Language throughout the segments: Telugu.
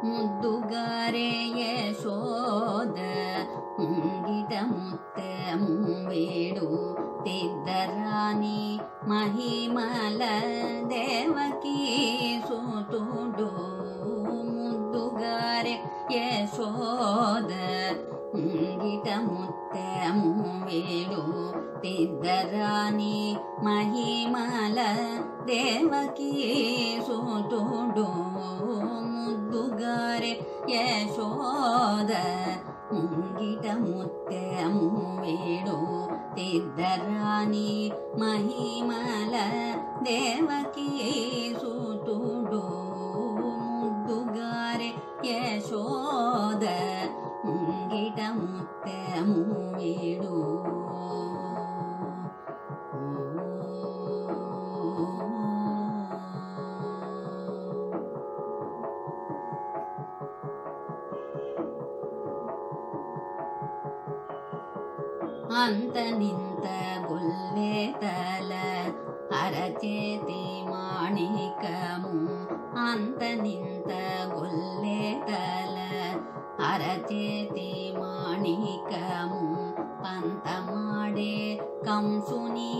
ముద్దుగారే యశోద ముంగిట ముత్తెము వేడు తిద్దరాని మహిమల దేవకీ సుతుడు ముద్దుగారే యశోద ముంగిట ముత్తెము వేడు తిద్దరాని మహిమల దేవకీ సుతుడు ముద్దుగారే యశోద ముంగిట ముత్తెము వేడు తిద్దరాని మహిమల దేవకీ సుతుడు ముద్దుగారే యశోద ముంగిట ముత్తెము వేడు అంత నింత గొల్లెతల అరచేతి మాణికము అంత నింత గొల్లెతల అరచేతి మాణికము పంతమాడే కంసుని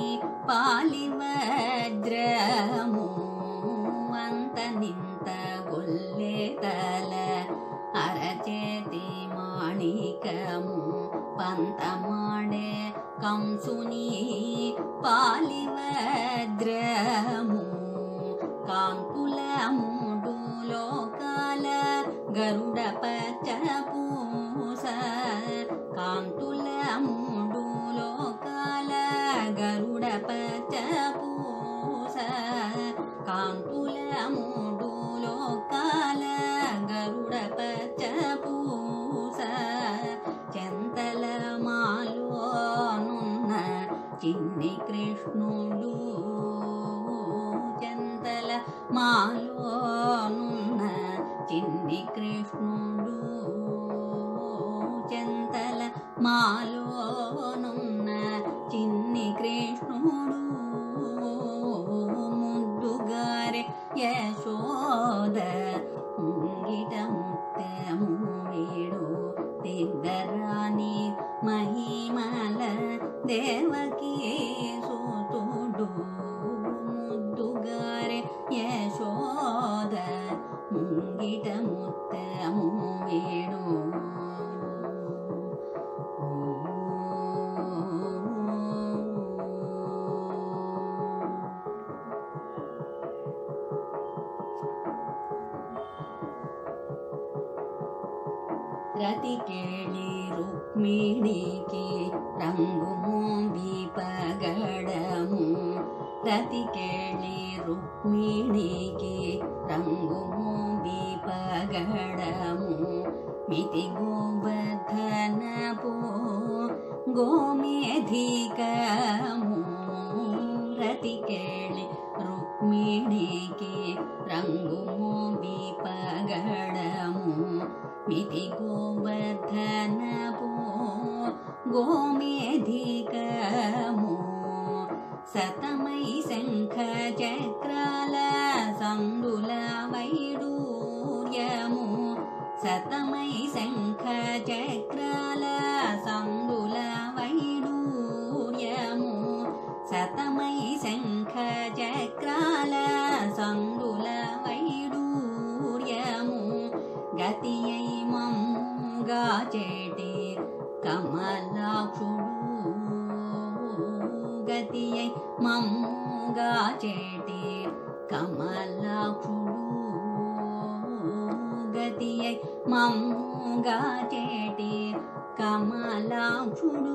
పాలివజ్రము అంత నింత గొల్లెతల అరచేతి మాణికము పంతమాడే కంసుని పాలివజ్రము కాంతుల మూడు లోకాల గరుడ పచ్చపూస కాంతుల మూడు లోకాల గరుడ పచ్చపూస కాంతుల మూడు లోకాల గరుడ పచ్చపూస చెంతల మాలోనున్న చిన్ని కృష్ణుడు చెంతల మాలోనున్న చిన్ని కృష్ణుడు చెంతల మాలోనున్న చిన్ని కృష్ణుడు ముద్దుగారే యశోద ముంగిట ముత్తెము వేడు తిద్దరాని మహిమల దేవకీ సుతుడు ముద్దుగారే యశోద ముంగిట ముత్తెము వేడు రతి కేళి రుక్మిణికి రంగు మోంబి పగడము రతి కేళి రుక్మిణికి రంగు మోంబి పగడము మితి గోవర్ధనపు గోమేధికము రతి కేళి రుక్మిణికి రంగు మోంబి పగడము మితి గోవర్ధనపు గోమేధికము సతమై శంఖ చక్రాల సందుల వైడూర్యము సతమై శంఖ చక్రాల సందుల వైడూర్యము సతమై శంఖ చక్రాల సందుల వైడూర్యము గతి అయి మమ్ముగా చేటి కమలాక్షుడు గతి అయి మమ్ముగా చేటి కమలాక్షుడు గతి అయి మమ్ముగా చేటి కమలాక్షుడు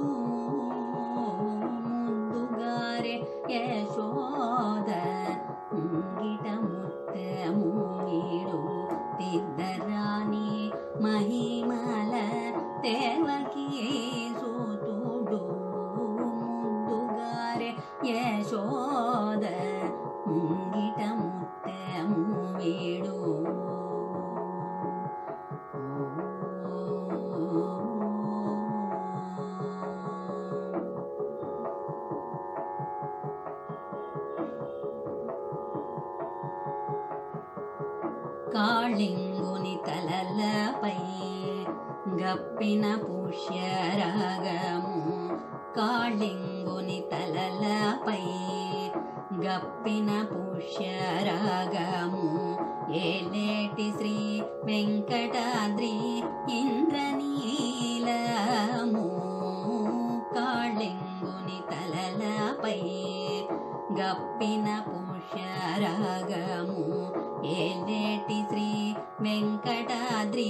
ముద్దుగారే యశోద ముంగిట ముత్తెము వేడు తిద్దరాని మహిమల దేవకీ సుతుడు ముద్దుగారే యశోద ముంగిట ముత్తెము వేడు కాళింగుని తలలపై గప్పిన పుష్యరాగము కాళింగుని తలలపై గప్పిన పుష్యరాగము ఏలేటి శ్రీ వెంకటాద్రి ఇంద్రనీలము కాళింగుని తలలపై గప్పిన పుష్యరాగము ఏలేటి శ్రీ వెంకటాద్రి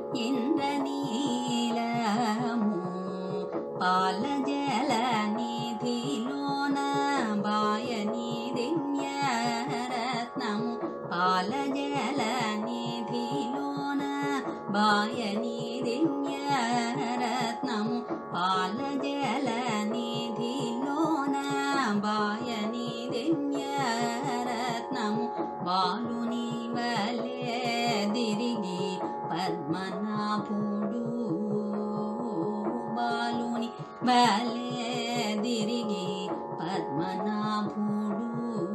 ఇంద్రనీలము పాలజల నిధిలోన బాయని దివ్యరత్నము పాలజల నిధిలోన బాయని దివ్యరత్నము పాలజల నిధిలోన బాయని దివ్యరత్నము బాలుని వలె దిరిగి పద్మనాభుడు బాలుని వలె దిరిగి పద్మనాభుడు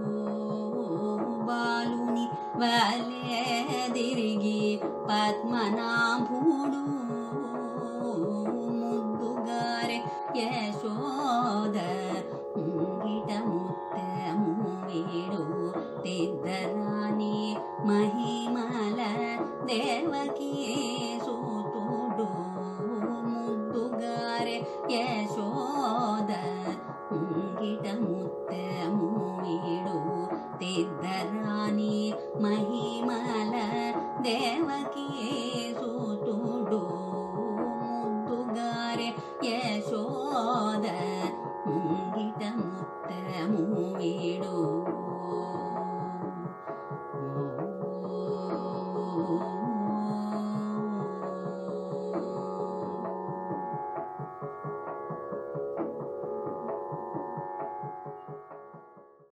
బాలుని వలె దిరిగి పద్మనాభుడు ముద్దుగారే యశోద ముంగిట ముత్తము వీడు తిద్దరాని మహిమల దేవకి